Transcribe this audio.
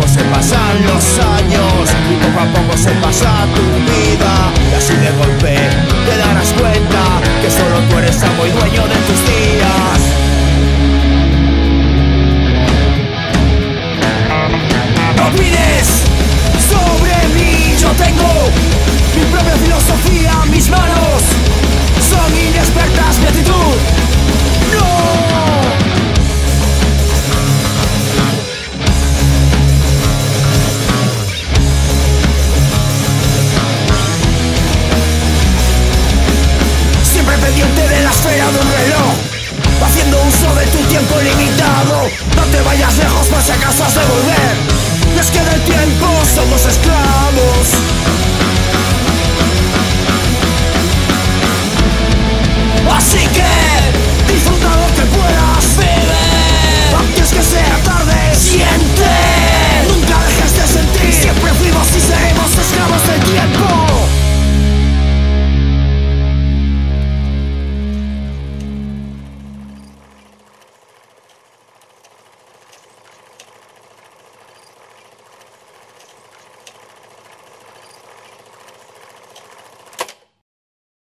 se pasan los años y poco a poco se pasa tu vida. Y así de golpe te darás cuenta que solo tú eres amo y dueño de tus días. Opines sobre mí, yo tengo mi propia filosofía, mis manos son inexpertas, mi actitud no. Siempre pendiente de la esfera de un reloj, haciendo uso de tu tiempo limitado. No te vayas lejos por si acaso has de volver. Y es que del tiempo somos esclavos.